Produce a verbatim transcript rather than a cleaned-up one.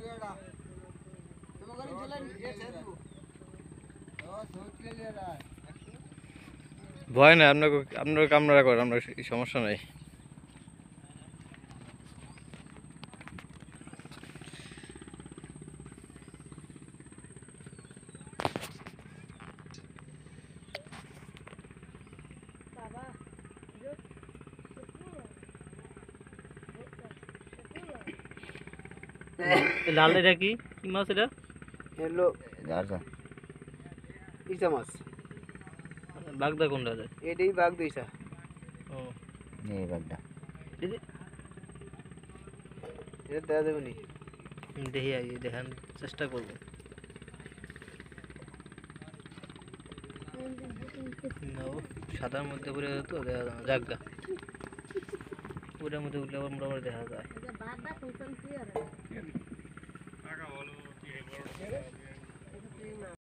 ভয় না, আপনাকে আপনার কামরা করেন, আমরা সমস্যা নাই। লাল এটা কি কি মাছ? এটা হলো ইসা মাছ। বাগদা কোনটা? এটাই বাঘ দিইছা। ও এই বাগদা এটা দেওয়া যাবে নি। দেখি আগে দেখার চেষ্টা করবো। সাদার মধ্যে ঘুরে তো দেখা যায় জাগা ওটার মধ্যে উঠলে মোটামুটি দেখা যায়।